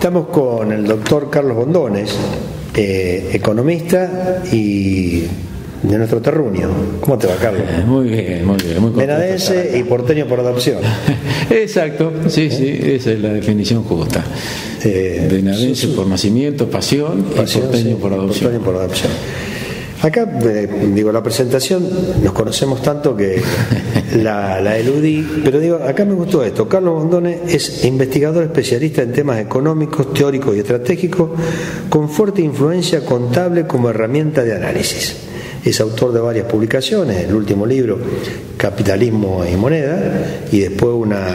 Estamos con el doctor Carlos Bondones, economista y de nuestro terruño. ¿Cómo te va, Carlos? Muy bien, muy bien. Muy venadense y porteño por adopción. Exacto, sí, esa es la definición justa. Venadense por nacimiento, pasión y porteño por adopción. Porteño por adopción. Acá, la presentación, nos conocemos tanto que la eludí, pero acá me gustó esto. Carlos Bondones es investigador especialista en temas económicos, teóricos y estratégicos, con fuerte influencia contable como herramienta de análisis. Es autor de varias publicaciones, el último libro, Capitalismo y Moneda, y después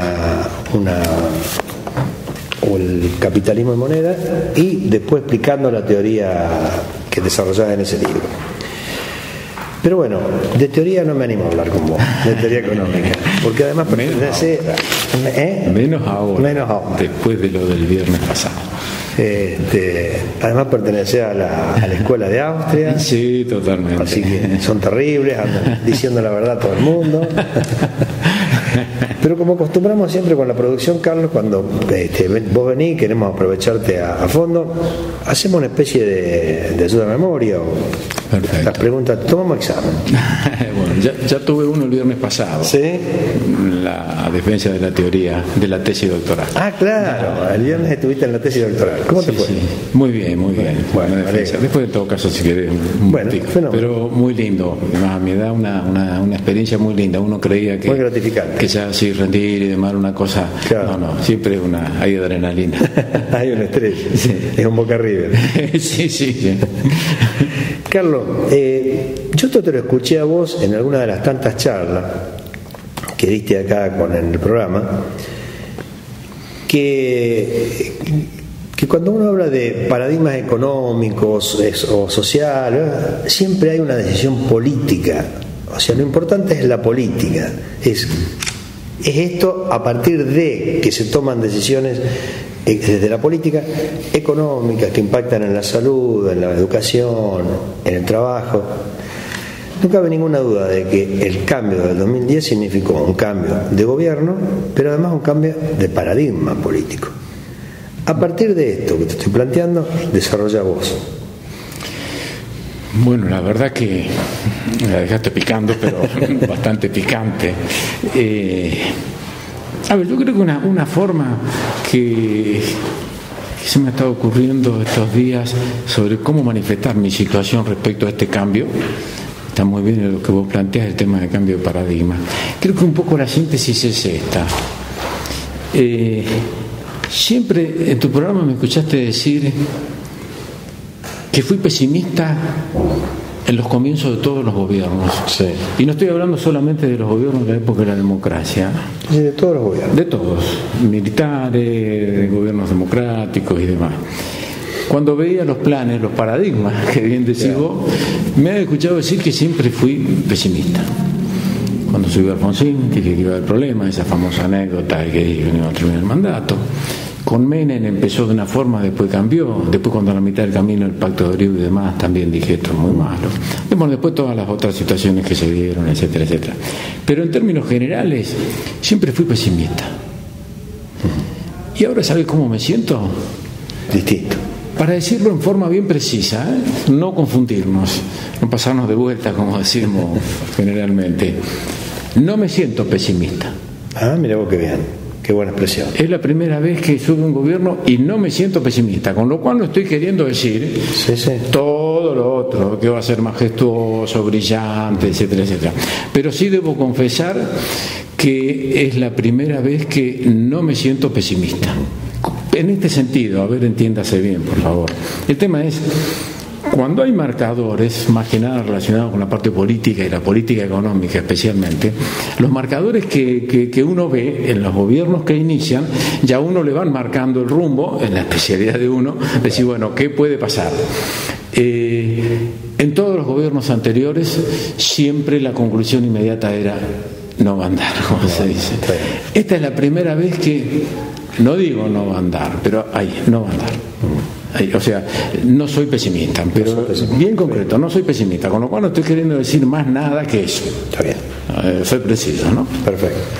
el Capitalismo y Moneda, y después explicando la teoría que desarrollaba en ese libro. Pero bueno, de teoría no me animo a hablar con vos, de teoría económica, porque además pertenece... Menos ahora, después de lo del viernes pasado. Además pertenece a la escuela de Austria. Sí, totalmente. Así que son terribles, andan diciendo la verdad a todo el mundo. Pero como acostumbramos siempre con la producción, Carlos, cuando vos venís, queremos aprovecharte a fondo, hacemos una especie de ayuda a memoria o perfecto. Las preguntas, tomamos examen. Bueno, ya tuve uno el viernes pasado. ¿Sí? La defensa de la teoría de la tesis doctoral. Ah, claro, el viernes estuviste en la tesis doctoral. ¿Cómo te fue? Sí. Muy bien, muy bien. Bueno, después en todo caso si querés pero muy lindo. Me da una experiencia muy linda. Uno creía que muy gratificante, que ya así rendir y demás una cosa. Claro. No, siempre hay adrenalina. Hay un estrés. Sí. Es un Boca River. sí. Carlos, yo te lo escuché a vos en alguna de las tantas charlas que diste acá con el programa, que cuando uno habla de paradigmas económicos o social, siempre hay una decisión política. O sea, lo importante es la política. Es esto a partir de que se toman decisiones desde la política económica que impactan en la salud, en la educación, en el trabajo. No cabe ninguna duda de que el cambio del 2010 significó un cambio de gobierno, pero además un cambio de paradigma político. A partir de esto que te estoy planteando, desarrolla vos. Bueno, la verdad que la dejaste picando, pero bastante picante. Yo creo que una forma que se me ha estado ocurriendo estos días sobre cómo manifestar mi situación respecto a este cambio, está muy bien lo que vos planteas, el tema de cambio de paradigma. Creo que un poco la síntesis es esta. Siempre en tu programa me escuchaste decir que fui pesimista en los comienzos de todos los gobiernos. Sí. Y no estoy hablando solamente de los gobiernos de la época de la democracia. Sí, de todos los gobiernos. De todos, militares, de gobiernos democráticos y demás. Cuando veía los planes, los paradigmas, que bien decís vos, me han escuchado decir que siempre fui pesimista. Cuando subió Alfonsín, dije que iba a haber problemas, esa famosa anécdota que dije que no iba a terminar el mandato. Con Menem empezó de una forma, después cambió. Después, cuando a la mitad del camino el pacto de Río y demás, también dije esto es muy malo. Después todas las otras situaciones que se dieron, etcétera, etcétera. Pero en términos generales, siempre fui pesimista. Y ahora, ¿sabes cómo me siento? Distinto. Para decirlo en forma bien precisa, no confundirnos, no pasarnos de vuelta, como decimos generalmente. No me siento pesimista. Ah, mira vos qué bien. Qué buena expresión. Es la primera vez que sube un gobierno y no me siento pesimista, con lo cual no estoy queriendo decir todo lo otro, que va a ser majestuoso, brillante, etcétera, etcétera. Pero sí debo confesar que es la primera vez que no me siento pesimista. En este sentido, a ver, entiéndase bien, por favor. El tema es, cuando hay marcadores, más que nada relacionados con la parte política y la política económica especialmente, los marcadores que uno ve en los gobiernos que inician, ya uno le van marcando el rumbo, en la especialidad de uno, decir, bueno, ¿qué puede pasar? En todos los gobiernos anteriores, siempre la conclusión inmediata era, no va a andar, como se dice. Esta es la primera vez que, no digo no va a andar, pero no va a andar. O sea, no soy pesimista, pero bien concreto, no soy pesimista, con lo cual no estoy queriendo decir más nada que eso. Está bien. Soy preciso, ¿no? Perfecto.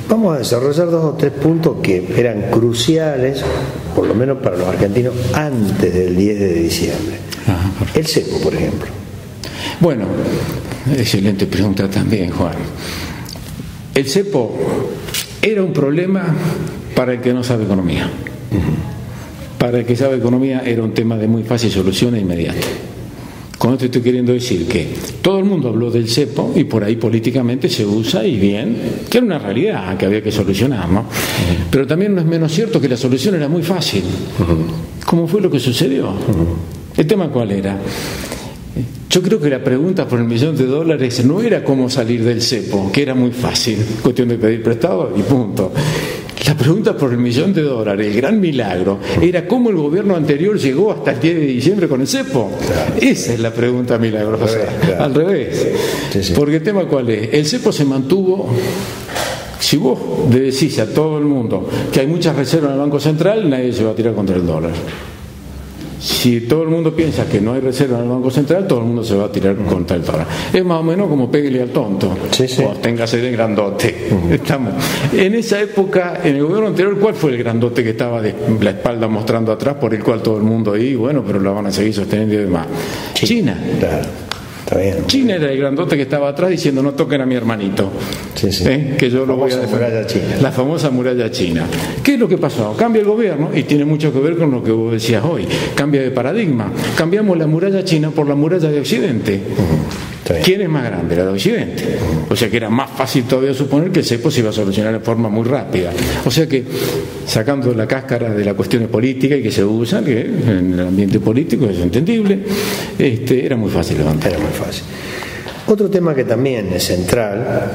vamos a desarrollar 2 o 3 puntos que eran cruciales, por lo menos para los argentinos, antes del 10 de diciembre. El cepo, por ejemplo. Bueno, excelente pregunta también, Juan. El cepo era un problema para el que no sabe economía. Para el que sabe economía era un tema de muy fácil solución e inmediata. Con esto estoy queriendo decir que todo el mundo habló del cepo y por ahí políticamente se usa y bien, que era una realidad que había que solucionar, ¿no? Pero también no es menos cierto que la solución era muy fácil. ¿Cómo fue lo que sucedió? ¿El tema cuál era? Yo creo que la pregunta por el $1.000.000 no era cómo salir del cepo, que era muy fácil, cuestión de pedir prestado y punto. La pregunta por el $1.000.000, el gran milagro, era cómo el gobierno anterior llegó hasta el 10 de diciembre con el cepo. Claro. Esa es la pregunta milagrosa, claro. Al revés. Sí. Porque el tema cuál es, el cepo se mantuvo. Si vos le decís a todo el mundo que hay muchas reservas en el Banco Central, nadie se va a tirar contra el dólar. Si todo el mundo piensa que no hay reserva en el Banco Central, todo el mundo se va a tirar contra el dólar. Es más o menos como péguele al tonto. O téngase de grandote. Estamos. En esa época, en el gobierno anterior, ¿cuál fue el grandote que estaba de la espalda mostrando atrás, por el cual todo el mundo ahí, bueno, pero la van a seguir sosteniendo y demás? China. Claro. Está bien. China era el grandote que estaba atrás diciendo no toquen a mi hermanito, que yo lo voy a defender. La famosa muralla china. ¿Qué es lo que pasó? Cambia el gobierno y tiene mucho que ver con lo que vos decías hoy. Cambia de paradigma. Cambiamos la muralla china por la muralla de Occidente. ¿Quién es más grande? La de Occidente. O sea que era más fácil todavía suponer que el cepo se iba a solucionar de forma muy rápida. O sea que, sacando la cáscara de las cuestiones políticas y que se usan, que en el ambiente político es entendible, era muy fácil levantar. Era muy fácil. Otro tema que también es central,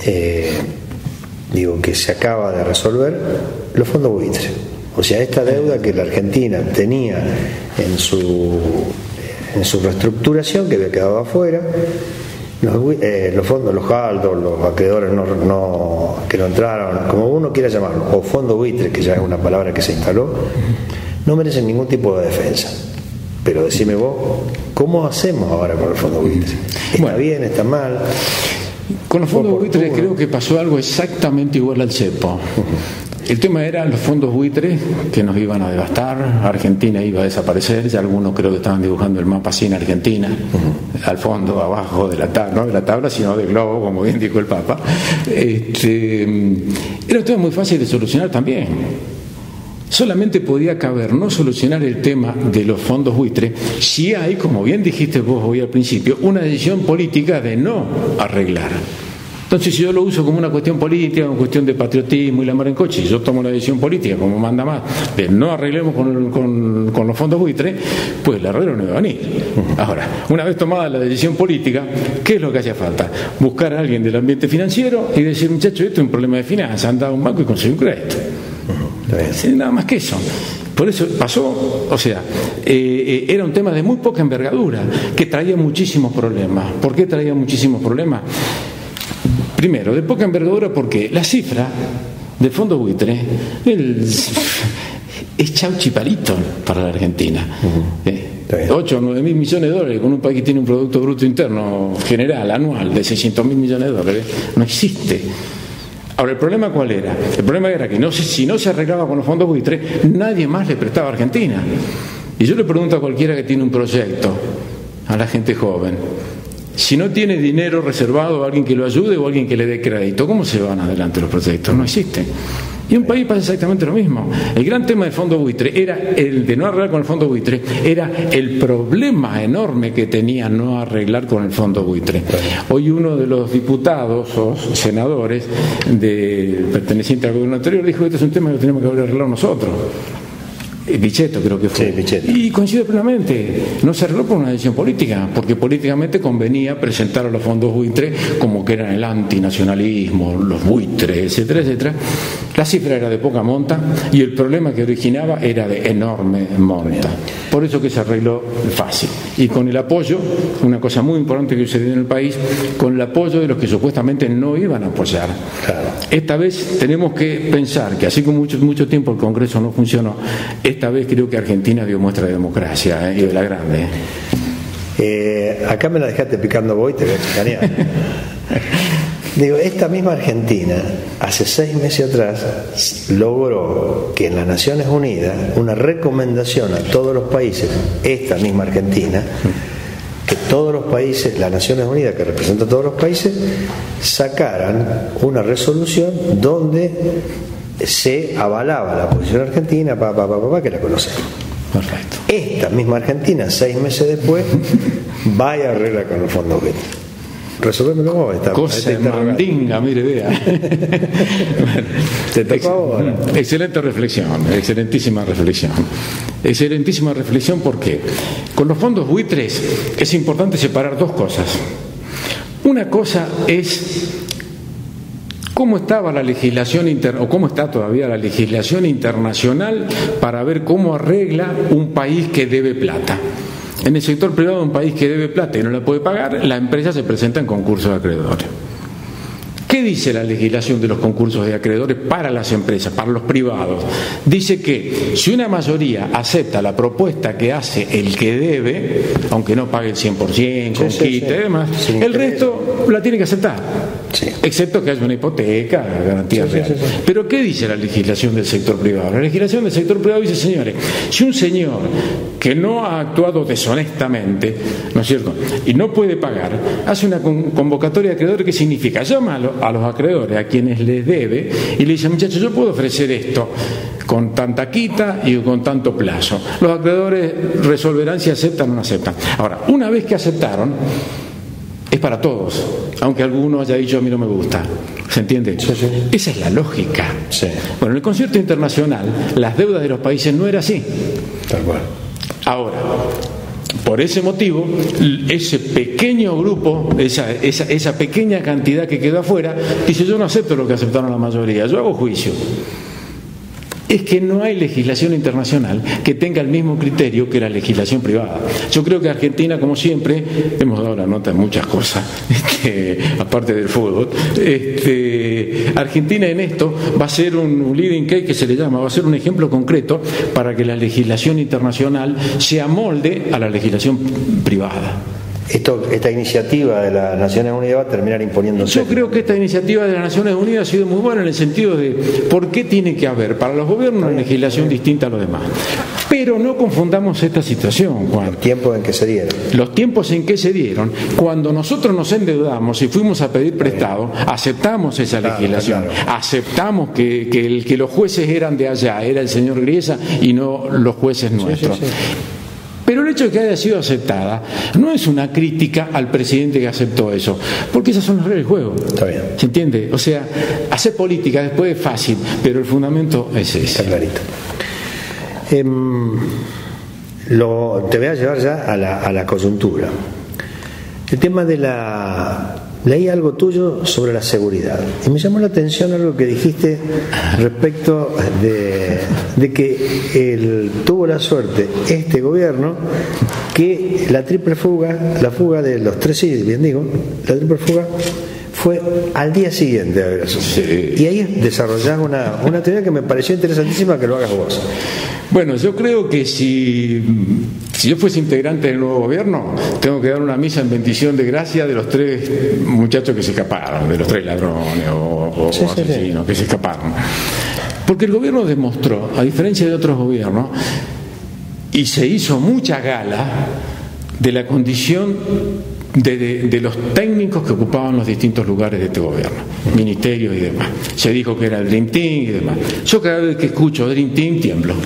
que se acaba de resolver, los fondos buitres. O sea, esta deuda que la Argentina tenía en su reestructuración, que había quedado afuera, los fondos, los saldos, los acreedores que no entraron, como uno quiera llamarlo, o fondo buitre, que ya es una palabra que se instaló, no merecen ningún tipo de defensa. Pero decime vos, ¿cómo hacemos ahora con el fondo buitre? ¿Está bien? ¿Está mal? Con los fondos buitres creo que pasó algo exactamente igual al cepo. El tema era los fondos buitres que nos iban a devastar, Argentina iba a desaparecer, ya algunos creo que estaban dibujando el mapa así en Argentina, al fondo, abajo de la tabla, no de la tabla, sino del globo, como bien dijo el Papa. Era un tema muy fácil de solucionar también. Solamente podía caber no solucionar el tema de los fondos buitres si hay, como bien dijiste vos hoy al principio, una decisión política de no arreglar. Entonces, si yo lo uso como una cuestión política, una cuestión de patriotismo y la mar en coche, y yo tomo la decisión política, como manda más, de no arreglemos con los fondos buitres, pues el arreglo no iba a venir. Ahora, una vez tomada la decisión política, ¿qué es lo que hacía falta? Buscar a alguien del ambiente financiero y decir, muchacho, esto es un problema de finanzas, anda a un banco y consigue un crédito. Nada más que eso. Por eso pasó, o sea, era un tema de muy poca envergadura, que traía muchísimos problemas. ¿Por qué traía muchísimos problemas? Primero, de poca envergadura porque la cifra del fondo buitre es chauchipalito para la Argentina. 8 o 9 mil millones de dólares con un país que tiene un Producto Bruto Interno General anual de 600 mil millones de dólares, no existe. Ahora, ¿el problema cuál era? El problema era que si no se arreglaba con los fondos buitres, nadie más le prestaba a Argentina. Y yo le pregunto a cualquiera que tiene un proyecto, a la gente joven, si no tiene dinero reservado a alguien que lo ayude o a alguien que le dé crédito, ¿cómo se van adelante los proyectos? No existen. Y en un país pasa exactamente lo mismo. El gran tema del fondo buitre era el de no arreglar con el fondo buitre, era el problema enorme que tenía no arreglar con el fondo buitre. Hoy uno de los diputados o senadores perteneciente al gobierno anterior dijo que este es un tema que tenemos que haber arreglado nosotros. Pichetto creo que fue. Sí, Pichetto. Y coincide plenamente, no se arregló por una decisión política, porque políticamente convenía presentar a los fondos buitres como que eran el antinacionalismo, los buitres, etcétera, etcétera. La cifra era de poca monta y el problema que originaba era de enorme monta. Por eso que se arregló fácil. Y con el apoyo, una cosa muy importante que sucedió en el país, con el apoyo de los que supuestamente no iban a apoyar. Claro. Esta vez tenemos que pensar que así como mucho tiempo el Congreso no funcionó, esta vez creo que Argentina dio muestra de democracia y de la grande. Acá me la dejaste picando vos y te voy a chicanear. Digo, esta misma Argentina, hace 6 meses atrás, logró que en las Naciones Unidas una recomendación a todos los países, esta misma Argentina, que todos los países, las Naciones Unidas, que representan a todos los países, sacaran una resolución donde se avalaba la posición argentina, que la conocemos. Perfecto. Esta misma Argentina, 6 meses después, va y arregla con el Fondo Getty. Resolvémelo vos. Cosa mandinga, mire, vea. Bueno, te tocó ahora. Excelente reflexión, excelentísima reflexión. Excelentísima reflexión porque con los fondos buitres es importante separar dos cosas. Una cosa es cómo estaba la legislación o cómo está todavía la legislación internacional para ver cómo arregla un país que debe plata. En el sector privado, un país que debe plata y no la puede pagar, la empresa se presenta en concursos de acreedores. ¿Qué dice la legislación de los concursos de acreedores para las empresas, para los privados? Dice que si una mayoría acepta la propuesta que hace el que debe, aunque no pague el 100%, con quite y demás, el resto la tiene que aceptar. Sí. Excepto que haya una hipoteca, garantía real. Pero ¿qué dice la legislación del sector privado? La legislación del sector privado dice, señores, si un señor que no ha actuado deshonestamente, ¿no es cierto?, y no puede pagar, hace una convocatoria de acreedores, ¿qué significa? Llama a los acreedores, a quienes les debe, y le dice, muchachos, yo puedo ofrecer esto con tanta quita y con tanto plazo. Los acreedores resolverán si aceptan o no aceptan. Ahora, una vez que aceptaron, es para todos, aunque alguno haya dicho a mí no me gusta. ¿Se entiende? Sí, sí. Esa es la lógica. Sí. Bueno, en el concierto internacional, las deudas de los países no era así. Tal cual. Ahora, por ese motivo, ese pequeño grupo, esa pequeña cantidad que quedó afuera, dice, yo no acepto lo que aceptaron la mayoría, yo hago juicio. Es que no hay legislación internacional que tenga el mismo criterio que la legislación privada. Yo creo que Argentina, como siempre, hemos dado la nota en muchas cosas, aparte del fútbol. Argentina en esto va a ser un leading case, que se le llama, va a ser un ejemplo concreto para que la legislación internacional se amolde a la legislación privada. Esta iniciativa de las Naciones Unidas va a terminar imponiéndose. Yo creo que esta iniciativa de las Naciones Unidas ha sido muy buena en el sentido de por qué tiene que haber para los gobiernos una legislación distinta a los demás. Pero no confundamos esta situación, Juan. Los tiempos en que se dieron. Los tiempos en que se dieron, cuando nosotros nos endeudamos y fuimos a pedir prestado, aceptamos esa legislación. Aceptamos que los jueces eran de allá, era el señor Griesa y no los jueces nuestros. Sí. Pero el hecho de que haya sido aceptada no es una crítica al presidente que aceptó eso, porque esas son las reglas del juego. Está bien. ¿Se entiende? O sea, hacer política después es fácil, pero el fundamento es ese. Está clarito. Te voy a llevar ya a la coyuntura. El tema de Leí algo tuyo sobre la seguridad y me llamó la atención algo que dijiste respecto de que tuvo la suerte este gobierno que la fuga de los 3, sí, bien digo, la triple fuga fue al día siguiente de haber sucedido. Sí. Y ahí desarrollás una teoría que me pareció interesantísima que lo hagas vos. Bueno, yo creo que si yo fuese integrante del nuevo gobierno, tengo que dar una misa en bendición de gracia de los 3 muchachos que se escaparon, de los 3 ladrones o asesinos que se escaparon. Porque el gobierno demostró, a diferencia de otros gobiernos, y se hizo mucha gala de la condición de los técnicos que ocupaban los distintos lugares de este gobierno, ministerios y demás. Se dijo que era el Dream Team y demás. Yo cada vez que escucho Dream Team tiemblo.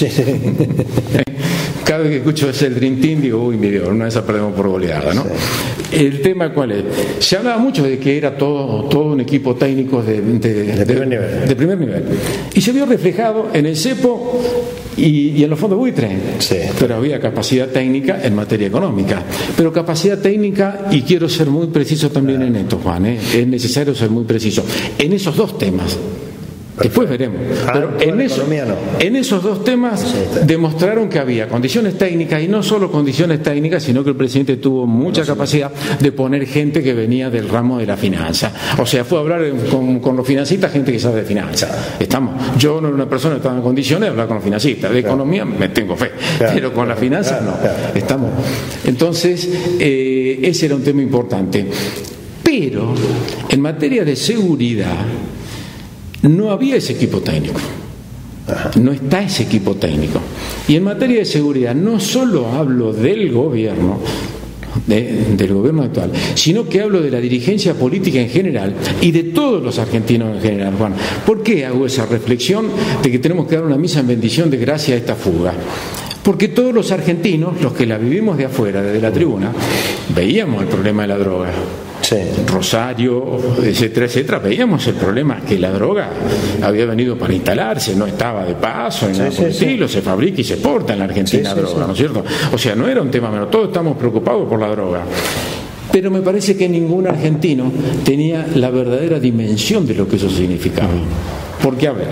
Cada vez que escucho ese Dream Team digo, uy, mi Dios, una vez perdemos por goleada, ¿no? El tema, ¿cuál es? Se hablaba mucho de que era todo un equipo técnico de primer nivel. Y se vio reflejado en el CEPO y en los fondos buitre. Sí. Pero había capacidad técnica en materia económica. Pero capacidad técnica, y quiero ser muy preciso también en esto, Juan, es necesario ser muy preciso, en esos 2 temas. Después veremos. Pero en esos 2 temas demostraron que había condiciones técnicas, y no solo condiciones técnicas, sino que el presidente tuvo mucha capacidad de poner gente que venía del ramo de la finanza. O sea, fue a hablar con los financistas, gente que sabe de finanzas. Yo no era una persona que estaba en condiciones de hablar con los financistas. De economía me tengo fe, pero con la finanza no. Entonces, ese era un tema importante. Pero en materia de seguridad no había ese equipo técnico. No está ese equipo técnico. Y en materia de seguridad no solo hablo del gobierno, del gobierno actual, sino que hablo de la dirigencia política en general y de todos los argentinos en general, Juan. ¿Por qué hago esa reflexión de que tenemos que dar una misa en bendición de gracia a esta fuga? Porque todos los argentinos, los que la vivimos de afuera, desde la tribuna, veíamos el problema de la droga. Sí. Rosario, etcétera, etcétera, veíamos el problema que la droga había venido para instalarse, no estaba de paso, ni nada por el estilo, se fabrica y se exporta en la Argentina droga, ¿no es cierto? O sea, no era un tema menor, todos estamos preocupados por la droga. Pero me parece que ningún argentino tenía la verdadera dimensión de lo que eso significaba. Porque, a ver,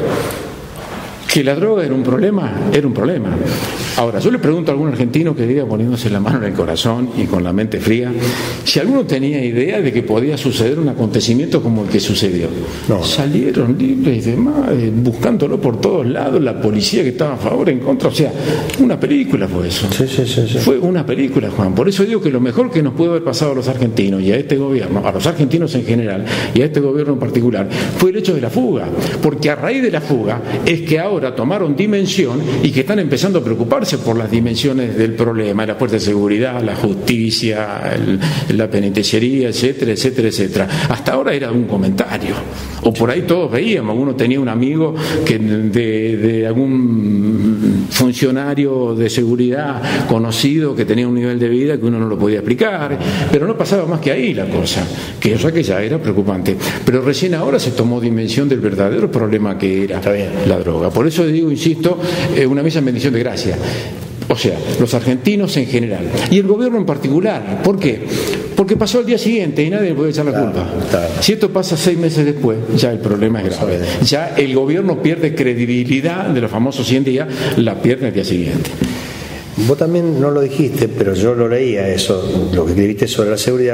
que la droga era un problema, era un problema. Ahora, yo le pregunto a algún argentino que diga, poniéndose la mano en el corazón y con la mente fría, si alguno tenía idea de que podía suceder un acontecimiento como el que sucedió. No. Salieron libres y demás, buscándolo por todos lados, la policía que estaba a favor, en contra, o sea, una película fue eso. Sí. Fue una película, Juan. Por eso digo que lo mejor que nos puede haber pasado a los argentinos y a este gobierno, a los argentinos en general y a este gobierno en particular, fue el hecho de la fuga. Porque a raíz de la fuga es que ahora tomaron dimensión y que están empezando a preocuparse por las dimensiones del problema, la fuerza de seguridad, la justicia, la penitenciaría, etcétera, etcétera, etcétera. Hasta ahora era un comentario, o por ahí todos veíamos, uno tenía un amigo que de algún funcionario de seguridad conocido que tenía un nivel de vida que uno no lo podía explicar, pero no pasaba más que ahí la cosa, que eso que ya era preocupante. Pero recién ahora se tomó dimensión del verdadero problema que era la droga. Por eso digo, insisto, una misa en bendición de gracia. O sea, los argentinos en general y el gobierno en particular. ¿Por qué? Porque pasó al día siguiente y nadie le puede echar la culpa. Si esto pasa 6 meses después, ya el problema es grave. Ya el gobierno pierde credibilidad de los famosos 100 días, la pierde al día siguiente. Vos también no lo dijiste, pero yo lo leía eso, lo que escribiste sobre la seguridad,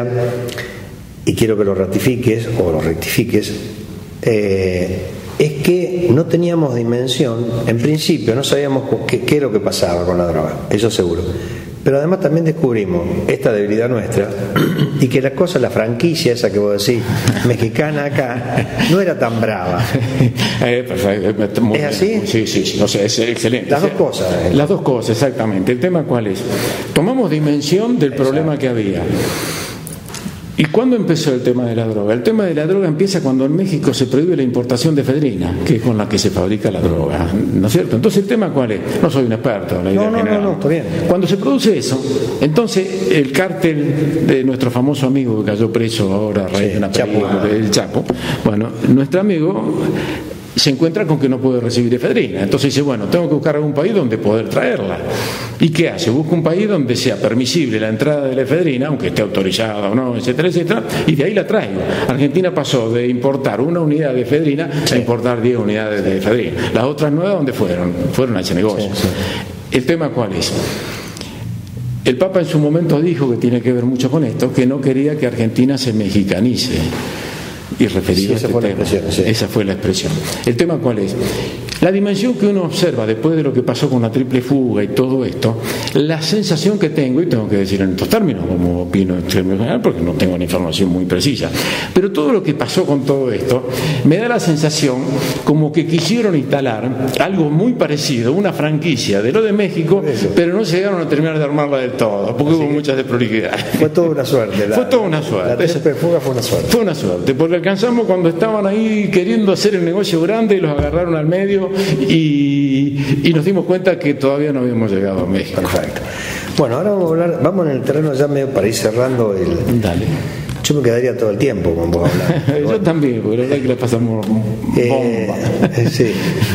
y quiero que lo ratifiques o lo rectifiques. Es que no teníamos dimensión, en principio no sabíamos qué es lo que pasaba con la droga, eso seguro. Pero además también descubrimos esta debilidad nuestra y que la cosa, la franquicia esa que vos decís, mexicana acá, no era tan brava. ¿Es así? Sí, o sea, es excelente. Las dos cosas. Las dos cosas, exactamente. ¿El tema cuál es? Tomamos dimensión del problema que había. ¿Y cuándo empezó el tema de la droga? El tema de la droga empieza cuando en México se prohíbe la importación de efedrina, que es con la que se fabrica la droga, ¿no es cierto? Entonces, ¿el tema cuál es? No soy un experto en la idea general. No, está bien. Cuando se produce eso, entonces el cártel de nuestro famoso amigo que cayó preso ahora a raíz de una película del Chapo, bueno, nuestro amigo se encuentra con que no puede recibir efedrina. Entonces dice, bueno, tengo que buscar algún país donde poder traerla. ¿Y qué hace? Busca un país donde sea permisible la entrada de la efedrina, aunque esté autorizada o no, etcétera, etcétera, y de ahí la traigo. Argentina pasó de importar 1 unidad de efedrina a importar 10 unidades de efedrina. Las otras 9, ¿dónde fueron? Fueron a ese negocio. ¿El tema cuál es? El Papa en su momento dijo, que tiene que ver mucho con esto, que no quería que Argentina se mexicanice. Y referido a este tema. Esa fue la expresión. ¿El tema cuál es? La dimensión que uno observa después de lo que pasó con la triple fuga y todo esto, la sensación que tengo, y tengo que decir en estos términos, como opino en términos general, porque no tengo una información muy precisa, pero todo lo que pasó con todo esto, me da la sensación como que quisieron instalar algo muy parecido, una franquicia de lo de México, pero no llegaron a terminar de armarla del todo, porque hubo muchas desprolijidades. Fue toda una suerte. Fue toda una suerte. La triple fuga fue una suerte. Fue una suerte, porque alcanzamos cuando estaban ahí queriendo hacer el negocio grande y los agarraron al medio y nos dimos cuenta que todavía no habíamos llegado a México. Perfecto. Bueno, ahora vamos en el terreno ya medio para ir cerrando el... Dale. Yo me quedaría todo el tiempo con vos hablando. Yo también, porque la verdad es que la pasamos bomba. Sí.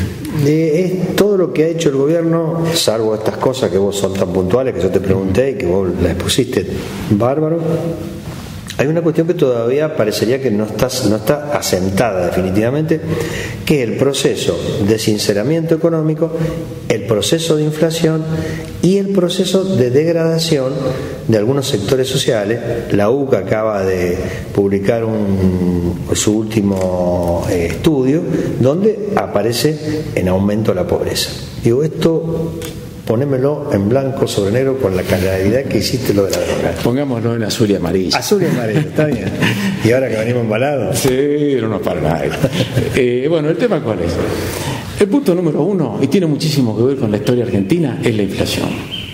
Es todo lo que ha hecho el gobierno, salvo estas cosas que vos son tan puntuales, que yo te pregunté y que vos las expusiste bárbaro. Hay una cuestión que todavía parecería que no está asentada definitivamente, que es el proceso de sinceramiento económico, el proceso de inflación y el proceso de degradación de algunos sectores sociales. La UCA acaba de publicar su último estudio donde aparece en aumento la pobreza. Digo, esto Ponémelo en blanco sobre negro con la claridad que hiciste lo de la droga. Pongámoslo en azul y amarillo. Azul y amarillo, está bien. Y ahora que venimos embalados. Sí, no nos para nadie. Bueno, ¿el tema cuál es? El punto número 1, y tiene muchísimo que ver con la historia argentina, es la inflación.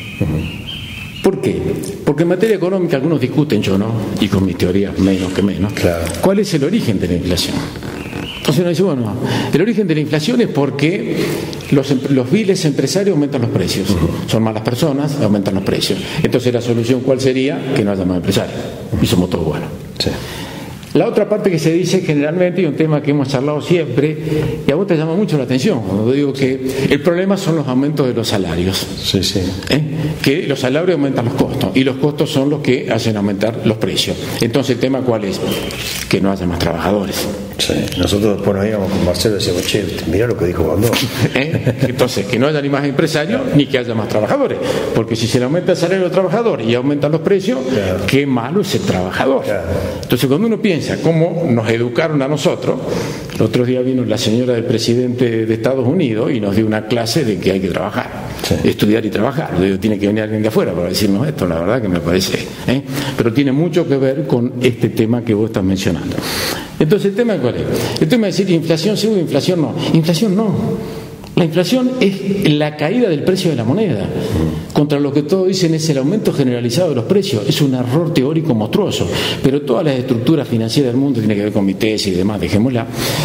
¿Por qué? Porque en materia económica algunos discuten, yo no, y con mis teorías menos que menos, claro. ¿Cuál es el origen de la inflación? Entonces uno dice, bueno, el origen de la inflación es porque los viles empresarios aumentan los precios. Son malas personas, aumentan los precios. Entonces la solución, ¿cuál sería? Que no haya más empresarios. Y somos todos buenos. Sí. La otra parte que se dice generalmente, y un tema que hemos charlado siempre, y a vos te llama mucho la atención, cuando digo que el problema son los aumentos de los salarios. Sí, sí. Que los salarios aumentan los costos, y los costos son los que hacen aumentar los precios. Entonces, ¿el tema cuál es? Que no haya más trabajadores. Sí. Nosotros después nos íbamos con Marcelo y decíamos, che, mirá lo que dijo Bandó. Entonces, que no haya ni más empresarios, ni que haya más trabajadores. Porque si se le aumenta el salario al trabajador y aumentan los precios, claro. Qué malo es el trabajador. Claro. Entonces, cuando uno piensa cómo nos educaron a nosotros, el otro día vino la señora del presidente de Estados Unidos y nos dio una clase de que hay que trabajar, sí. Estudiar y trabajar. Tiene que venir alguien de afuera para decirnos esto, la verdad que me parece. Pero tiene mucho que ver con este tema que vos estás mencionando. Entonces, ¿el tema cuál es? El tema es decir, inflación sí o inflación no. Inflación no. La inflación es la caída del precio de la moneda. Contra lo que todos dicen es el aumento generalizado de los precios. Es un error teórico monstruoso. Pero todas las estructuras financieras del mundo, tiene que ver con mi tesis y demás, dejémosla,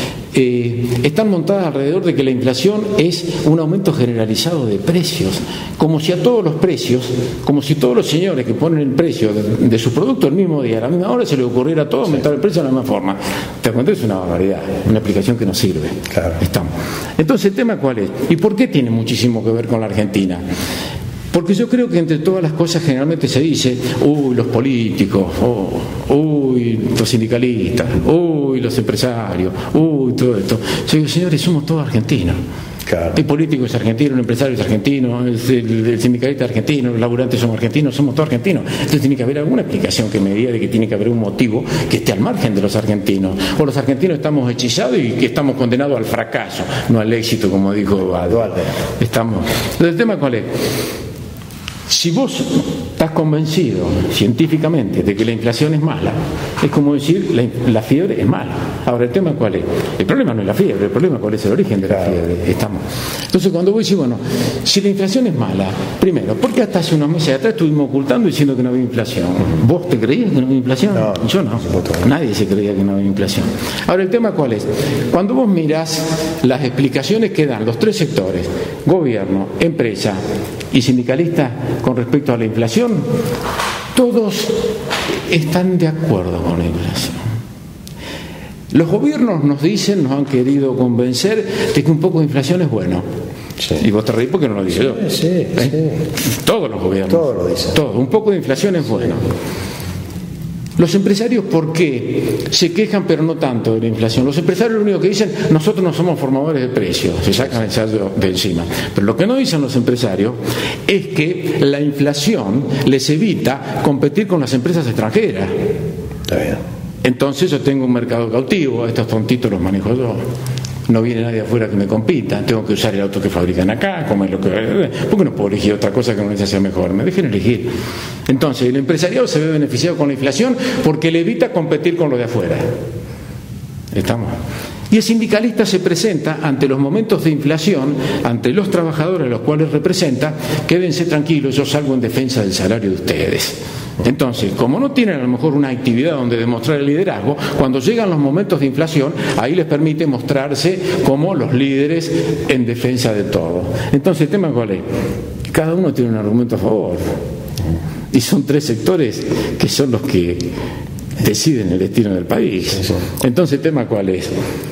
están montadas alrededor de que la inflación es un aumento generalizado de precios, como si a todos los precios, como si todos los señores que ponen el precio de sus productos el mismo día, a la misma hora, se les ocurriera a todos aumentar el precio de la misma forma. Te cuento, es una barbaridad, una explicación que no sirve. Claro. Entonces, ¿el tema cuál es? ¿Y por qué tiene muchísimo que ver con la Argentina? Porque yo creo que entre todas las cosas generalmente se dice, uy, los políticos, uy, los sindicalistas, uy, los empresarios, uy, todo esto. Yo digo, señores, somos todos argentinos. Claro. El político es argentino, el empresario es argentino, el sindicalista es argentino, los laburantes somos argentinos, somos todos argentinos. Entonces tiene que haber alguna explicación que me diga de que tiene que haber un motivo que esté al margen de los argentinos. O los argentinos estamos hechizados y que estamos condenados al fracaso, no al éxito, como dijo Dualde. Entonces, ¿el tema cuál es? Si vos estás convencido científicamente de que la inflación es mala, es como decir la fiebre es mala. Ahora, ¿el tema cuál es? El problema no es la fiebre, el problema cuál es el origen de la fiebre. Entonces, cuando vos decís, bueno, si la inflación es mala, primero, ¿por qué hasta hace unos meses atrás estuvimos ocultando diciendo que no había inflación? ¿Vos te creías que no había inflación? No, yo no. Nadie se creía que no había inflación. Ahora, ¿el tema cuál es? Cuando vos mirás las explicaciones que dan los tres sectores, gobierno, empresa y sindicalistas, con respecto a la inflación, todos están de acuerdo con la inflación. Los gobiernos nos dicen, nos han querido convencer de que un poco de inflación es bueno. Sí. Y vos te reís porque no lo dice yo. Sí. Todos los gobiernos. Todos lo dicen. Todo. Un poco de inflación es bueno. Los empresarios, ¿por qué? Se quejan, pero no tanto de la inflación. Los empresarios lo único que dicen, nosotros no somos formadores de precios, se sacan el saldo de encima. Pero lo que no dicen los empresarios es que la inflación les evita competir con las empresas extranjeras. Está bien. Entonces yo tengo un mercado cautivo, a estos tontitos los manejo yo. No viene nadie afuera que me compita, tengo que usar el auto que fabrican acá, comer lo que... ¿Por qué no puedo elegir otra cosa que me hace mejor? Me dejen elegir. Entonces, el empresariado se ve beneficiado con la inflación porque le evita competir con lo de afuera. ¿Estamos? Y el sindicalista se presenta ante los momentos de inflación, ante los trabajadores a los cuales representa, quédense tranquilos, yo salgo en defensa del salario de ustedes. Entonces, como no tienen a lo mejor una actividad donde demostrar el liderazgo, cuando llegan los momentos de inflación, ahí les permite mostrarse como los líderes en defensa de todo. Entonces, ¿el tema cuál es? Cada uno tiene un argumento a favor. Y son tres sectores que son los que deciden el destino del país. Entonces, ¿el tema cuál es?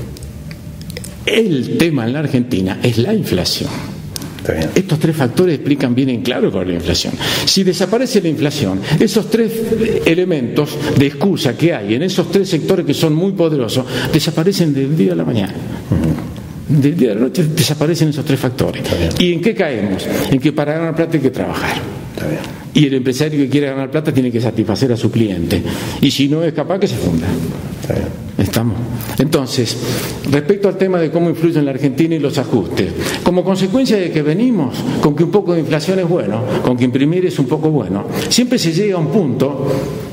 El tema en la Argentina es la inflación. Estos tres factores explican bien en claro cuál es la inflación. Si desaparece la inflación, esos tres elementos de excusa que hay en esos tres sectores que son muy poderosos, desaparecen del día a la mañana. Del día a la noche desaparecen esos tres factores. ¿Y en qué caemos? En que para ganar plata hay que trabajar. Y el empresario que quiere ganar plata tiene que satisfacer a su cliente. Y si no es capaz, que se funda. Estamos. Entonces, respecto al tema de cómo influye en la Argentina y los ajustes, como consecuencia de que venimos con que un poco de inflación es bueno, con que imprimir es un poco bueno, siempre se llega a un punto,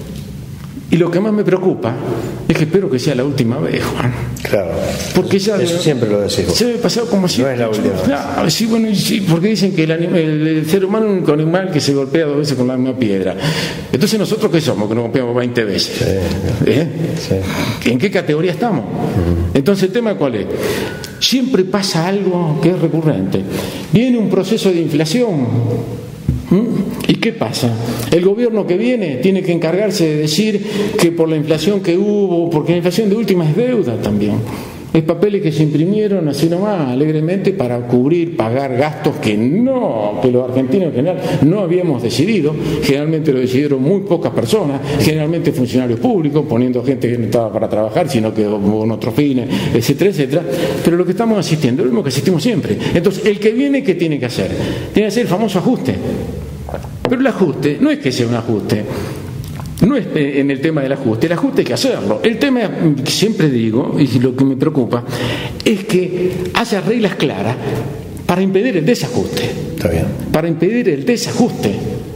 y lo que más me preocupa es que espero que sea la última vez, Juan. Claro. Porque ya eso siempre lo decimos. Se me ha pasado como si... No es la última vez. Claro, sí, bueno, sí, porque dicen que el ser humano es un único animal que se golpea 2 veces con la misma piedra. Entonces, ¿nosotros qué somos? Que nos golpeamos 20 veces. Sí. Sí. ¿En qué categoría estamos? Entonces, ¿el tema cuál es? Siempre pasa algo que es recurrente. Viene un proceso de inflación. ¿Y qué pasa? El gobierno que viene tiene que encargarse de decir que por la inflación que hubo, porque la inflación de última es deuda también, es papeles que se imprimieron así nomás, alegremente, para cubrir, pagar gastos que los argentinos en general no habíamos decidido. Generalmente lo decidieron muy pocas personas, generalmente funcionarios públicos, poniendo gente que no estaba para trabajar, sino que con otros fines, etcétera, etcétera. Pero lo que estamos asistiendo es lo mismo que asistimos siempre. Entonces, el que viene, ¿qué tiene que hacer? Tiene que hacer el famoso ajuste. Pero el ajuste no es que sea un ajuste, no es en el tema del ajuste, el ajuste hay que hacerlo. El tema que siempre digo, y lo que me preocupa, es que haya reglas claras para impedir el desajuste. Está bien. Para impedir el desajuste.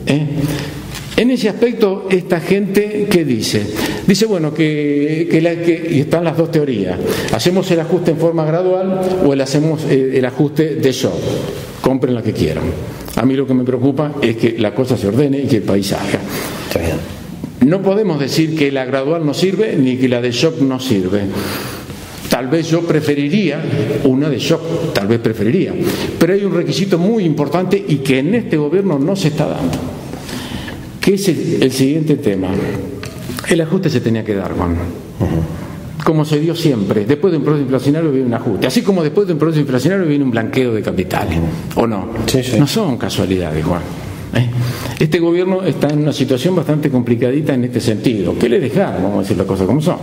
En ese aspecto, esta gente, ¿qué dice? Dice, bueno, que y están las dos teorías. ¿Hacemos el ajuste en forma gradual o hacemos el ajuste de shock? Compren la que quieran. A mí lo que me preocupa es que la cosa se ordene y que el país haga. Está bien. No podemos decir que la gradual no sirve ni que la de shock no sirve. Tal vez yo preferiría una de shock, tal vez preferiría. Pero hay un requisito muy importante y que en este gobierno no se está dando, que es el siguiente tema. El ajuste se tenía que dar, Juan. Como se dio siempre. Después de un proceso inflacionario viene un ajuste. Así como después de un proceso inflacionario viene un blanqueo de capitales. ¿O no? Sí, sí. No son casualidades, Juan. Este gobierno está en una situación bastante complicadita en este sentido. ¿Qué le dejar? Vamos a decir las cosas como son.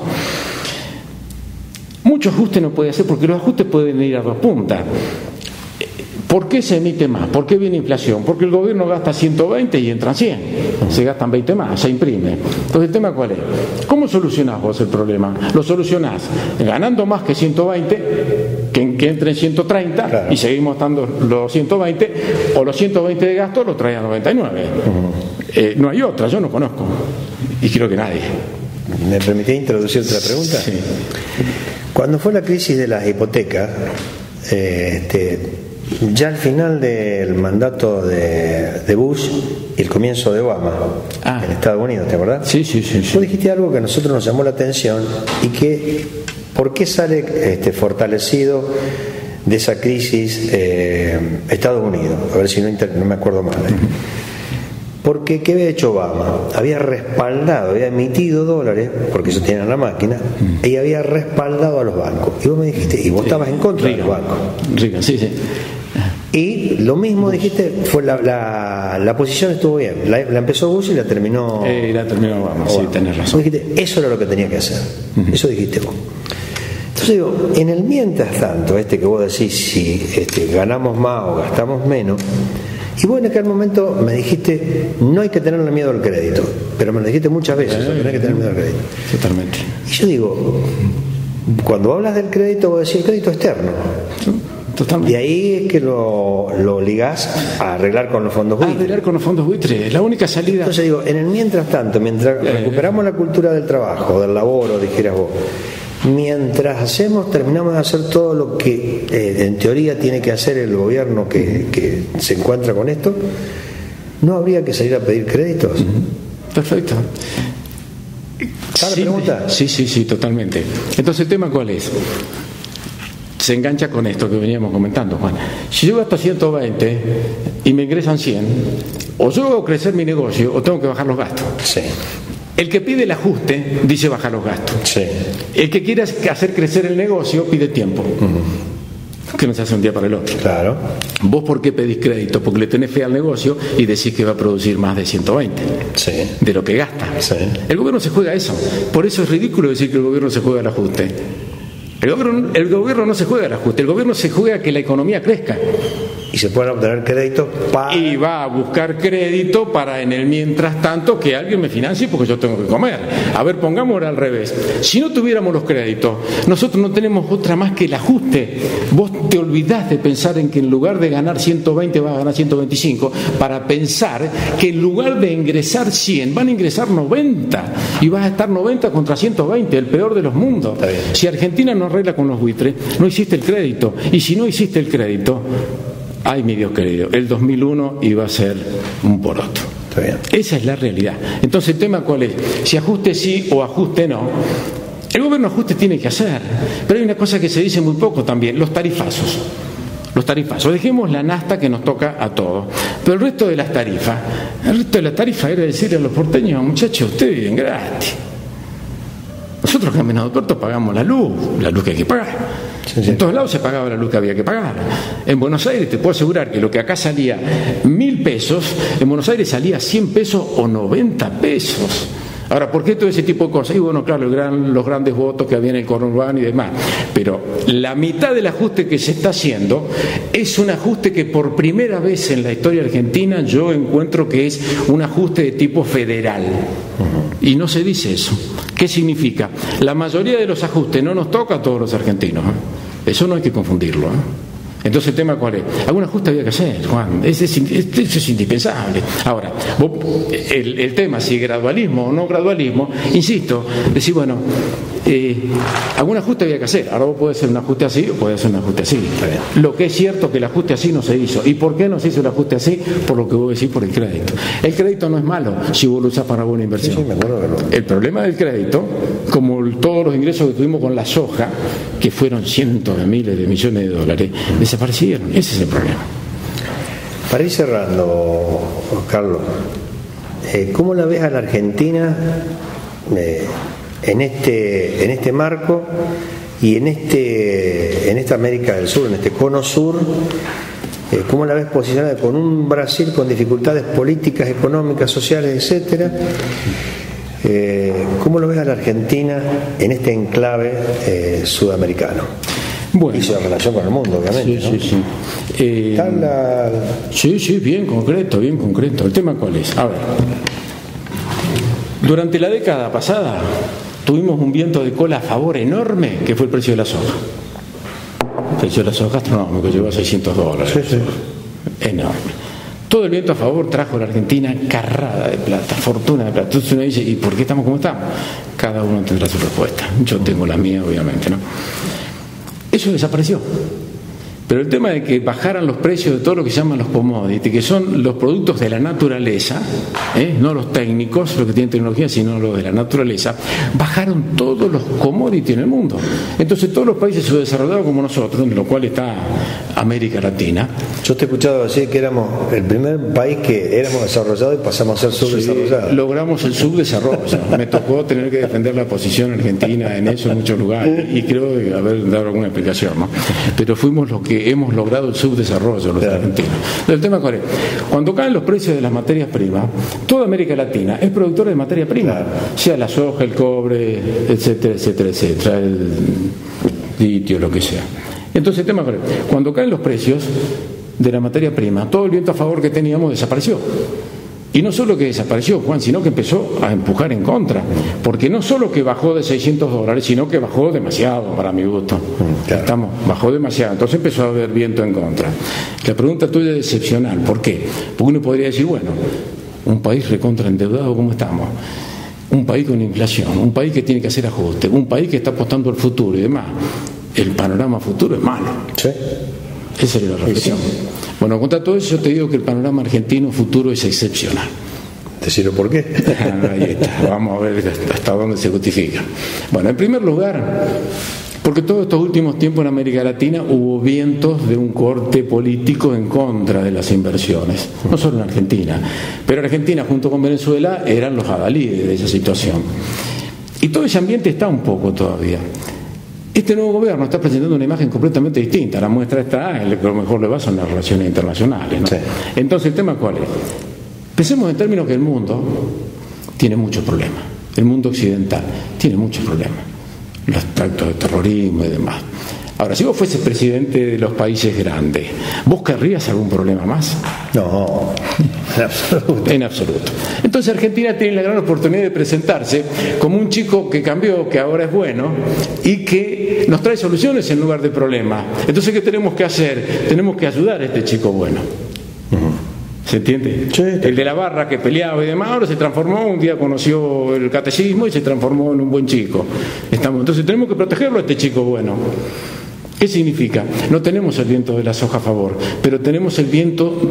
Mucho ajuste no puede hacer porque los ajustes pueden ir a 2 puntas. ¿Por qué se emite más? ¿Por qué viene inflación? Porque el gobierno gasta 120 y entran 100. Se gastan 20 más, se imprime. Entonces, ¿el tema cuál es? ¿Cómo solucionás vos el problema? Lo solucionás ganando más que 120, que entren 130, claro, y seguimos dando los 120, o los 120 de gasto los traen a 99. No hay otra, yo no conozco. Y creo que nadie. ¿Me permitís introducir otra pregunta? Sí. Cuando fue la crisis de las hipotecas, ya al final del mandato de Bush y el comienzo de Obama en Estados Unidos, ¿te acordás? Sí. Tú dijiste algo que a nosotros nos llamó la atención y que ¿por qué sale fortalecido de esa crisis Estados Unidos? A ver si no me acuerdo mal. Porque ¿qué había hecho Obama? Había respaldado, había emitido dólares, porque eso tiene en la máquina, y había respaldado a los bancos. Y vos me dijiste, y vos estabas en contra de los bancos. Sí. Y lo mismo dijiste, fue la posición estuvo bien. La empezó Bush y la terminó. La terminó Obama, sí, tenés razón. Vos dijiste, eso era lo que tenía que hacer. Eso dijiste vos. Entonces digo, en el mientras tanto, que vos decís, si ganamos más o gastamos menos. Y vos en aquel momento me dijiste, no hay que tenerle miedo al crédito, pero me lo dijiste muchas veces, no hay que tener miedo al crédito. Totalmente. Y yo digo, cuando hablas del crédito, vos decís el crédito externo. Totalmente. Y ahí es que lo ligás a arreglar con los fondos buitres. Arreglar con los fondos buitres, la única salida. Entonces digo, en el mientras tanto, mientras recuperamos la cultura del trabajo, del laboro, dijeras vos, mientras terminamos de hacer todo lo que en teoría tiene que hacer el gobierno que se encuentra con esto, ¿no habría que salir a pedir créditos? Perfecto. ¿Sabes la pregunta? Sí, totalmente. Entonces, ¿el tema cuál es? Se engancha con esto que veníamos comentando, Juan. Si yo gasto 120 y me ingresan 100, o yo hago crecer mi negocio o tengo que bajar los gastos. Sí. El que pide el ajuste dice bajar los gastos. Sí. El que quiere hacer crecer el negocio pide tiempo. Que no se hace un día para el otro. Claro. ¿Vos por qué pedís crédito? Porque le tenés fe al negocio y decís que va a producir más de 120 de lo que gasta. Sí. El gobierno se juega a eso. Por eso es ridículo decir que el gobierno se juega al ajuste. El gobierno no se juega al ajuste. El gobierno se juega a que la economía crezca. y se pueden obtener créditos para... Y va a buscar crédito para en el mientras tanto que alguien me financie porque yo tengo que comer. A ver, pongámoslo al revés. Si no tuviéramos los créditos, nosotros no tenemos otra más que el ajuste. Vos te olvidás de pensar en que en lugar de ganar 120 vas a ganar 125, para pensar que en lugar de ingresar 100 van a ingresar 90 y vas a estar 90 contra 120, el peor de los mundos. Si Argentina no arregla con los buitres, no hiciste el crédito, y si no hiciste el crédito, ay mi Dios querido, el 2001 iba a ser un poroto. Esa es la realidad. Entonces el tema ¿cuál es? Si ajuste sí o ajuste no. El gobierno ajuste tiene que hacer, pero hay una cosa que se dice muy poco también: los tarifazos. Los tarifazos, dejemos la nafta que nos toca a todos, pero el resto de las tarifas, era decirle a los porteños: muchachos, ustedes viven gratis. Nosotros que menos puertos pagamos la luz que hay que pagar. En todos lados se pagaba la luz que había que pagar. En Buenos Aires te puedo asegurar que lo que acá salía 1.000 pesos, en Buenos Aires salía 100 pesos o 90 pesos. Ahora, ¿por qué todo ese tipo de cosas? Y bueno, claro, los grandes votos que había en el conurbano y demás. Pero la mitad del ajuste que se está haciendo es un ajuste que por primera vez en la historia argentina yo encuentro que es un ajuste de tipo federal. Y no se dice eso. ¿Qué significa? La mayoría de los ajustes no nos toca a todos los argentinos. Eso no hay que confundirlo. Entonces el tema ¿cuál es? Algún ajuste había que hacer, Juan. Eso es indispensable. Ahora, el tema si gradualismo o no gradualismo, insisto, decir, bueno, algún ajuste había que hacer. Ahora vos podés hacer un ajuste así o podés hacer un ajuste así. Lo que es cierto es que el ajuste así no se hizo. ¿Y por qué no se hizo el ajuste así? Por lo que vos decís, por el crédito. El crédito no es malo si vos lo usás para buena inversión. Sí, me acuerdo de el problema del crédito, como todos los ingresos que tuvimos con la soja, que fueron cientos de miles de millones de dólares, desaparecieron. Ese es el problema. Para ir cerrando, Carlos, ¿cómo la ves a la Argentina en este marco y en esta América del Sur, en este cono sur? ¿Cómo la ves posicionada con un Brasil con dificultades políticas, económicas, sociales, etcétera? ¿Cómo lo ves a la Argentina en este enclave sudamericano? Bueno, y su relación con el mundo, obviamente. Sí, bien concreto. ¿El tema cuál es? A ver, durante la década pasada tuvimos un viento de cola a favor enorme, que fue el precio de la soja. El precio de la soja astronómico, llegó a $600. Sí. Enorme. Todo el viento a favor trajo a la Argentina carrada de plata, fortuna de plata. Entonces uno dice, ¿y por qué estamos como estamos? Cada uno tendrá su respuesta. Yo tengo la mía, obviamente, ¿no? Eso desapareció. Pero el tema de que bajaran los precios de todo lo que se llaman los commodities, que son los productos de la naturaleza, no los técnicos, los que tienen tecnología, sino los de la naturaleza, bajaron todos los commodities en el mundo. Entonces todos los países subdesarrollados como nosotros, en lo cual está América Latina. Yo te he escuchado decir que éramos el primer país que éramos desarrollados y pasamos a ser subdesarrollados. Sí, logramos el subdesarrollo. Me tocó tener que defender la posición argentina en eso en muchos lugares y creo haber dado alguna explicación, ¿no? Pero fuimos los que hemos logrado el subdesarrollo los argentinos. El tema cuál es: cuando caen los precios de las materias primas, toda América Latina es productora de materia prima, sea la soja, el cobre, etcétera, el litio, lo que sea. Entonces el tema cuál es: cuando caen los precios de la materia prima, todo el viento a favor que teníamos desapareció. Y no solo que desapareció, Juan, sino que empezó a empujar en contra, porque no solo que bajó de $600, sino que bajó demasiado, para mi gusto. Bajó demasiado, entonces empezó a haber viento en contra. La pregunta tuya es excepcional, ¿por qué? Porque uno podría decir, bueno, un país recontraendeudado como estamos, un país con inflación, un país que tiene que hacer ajustes, un país que está apostando al futuro y demás, el panorama futuro es malo. Sí. Esa es la reflexión. Bueno, contra todo eso yo te digo que el panorama argentino futuro es excepcional. ¿Decirlo por qué? Ahí está, vamos a ver hasta dónde se justifica. Bueno, en primer lugar, porque todos estos últimos tiempos en América Latina hubo vientos de un corte político en contra de las inversiones, no solo en Argentina, pero Argentina junto con Venezuela eran los adalides de esa situación. Y todo ese ambiente está un poco todavía. Este nuevo gobierno está presentando una imagen completamente distinta. La muestra está en lo que a lo mejor le va son las relaciones internacionales, ¿no? Sí. Entonces, ¿el tema cuál es? Pensemos en términos que el mundo tiene muchos problemas. El mundo occidental tiene muchos problemas. Los actos de terrorismo y demás. Ahora, si vos fueses presidente de los países grandes, ¿vos querrías algún problema más? No, en absoluto. En absoluto. Entonces Argentina tiene la gran oportunidad de presentarse como un chico que cambió, que ahora es bueno y que nos trae soluciones en lugar de problemas. Entonces, ¿qué tenemos que hacer? Tenemos que ayudar a este chico bueno. ¿Se entiende? Sí. El de la barra que peleaba y demás, ahora se transformó, un día conoció el catecismo y se transformó en un buen chico. Entonces tenemos que protegerlo a este chico bueno. ¿Qué significa? No tenemos el viento de la soja a favor, pero tenemos el viento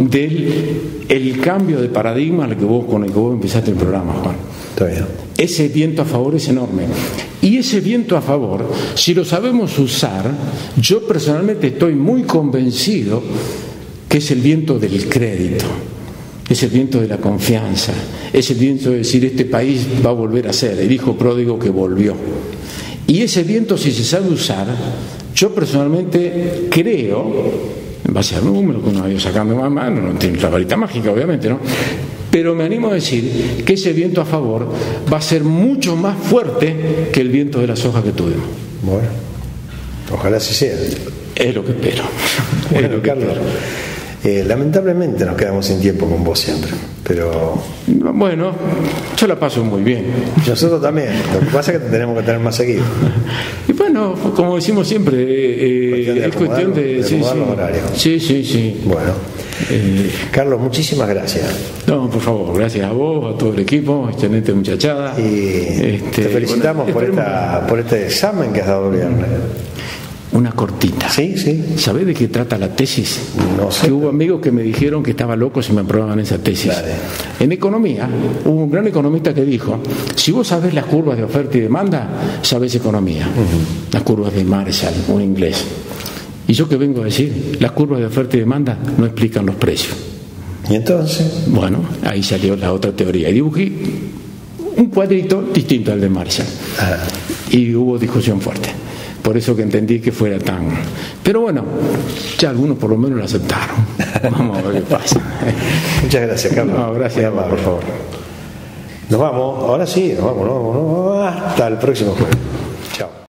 del cambio de paradigma con el que vos empezaste el programa, Juan. Está bien. Ese viento a favor es enorme. Y ese viento a favor, si lo sabemos usar, yo personalmente estoy muy convencido que es el viento del crédito, es el viento de la confianza, es el viento de decir este país va a volver a ser el hijo pródigo que volvió. Y ese viento, si se sabe usar, yo personalmente creo, en base al número que uno ha ido sacando más mano, no tiene la varita mágica obviamente, ¿no? Pero me animo a decir que ese viento a favor va a ser mucho más fuerte que el viento de la soja que tuvimos. Bueno, ojalá así sea. Es lo que espero. Bueno, Carlos, lamentablemente nos quedamos sin tiempo con vos siempre, pero... Bueno, yo la paso muy bien. Nosotros también, lo que pasa es que te tenemos que tener más seguido. Y bueno, como decimos siempre, es cuestión de acomodar los horarios. Sí. Bueno, Carlos, muchísimas gracias. No, por favor, gracias a vos, a todo el equipo, excelente muchachada. Y te felicitamos por este examen que has dado el viernes. Una cortita. Sí. ¿Sabés de qué trata la tesis? No sé. Que hubo amigos que me dijeron que estaba loco si me aprobaban esa tesis. Dale. En economía, hubo un gran economista que dijo, si vos sabés las curvas de oferta y demanda, sabés economía. Las curvas de Marshall, un inglés. Y yo que vengo a decir, las curvas de oferta y demanda no explican los precios. ¿Y entonces? Bueno, ahí salió la otra teoría. Y dibujé un cuadrito distinto al de Marshall. Y hubo discusión fuerte. Por eso que entendí que fuera tan... Pero bueno, ya algunos por lo menos lo aceptaron. Vamos a ver qué pasa. Muchas gracias, Carlos. No, gracias, por favor. Nos vamos, ahora sí, nos vamos. Hasta el próximo jueves.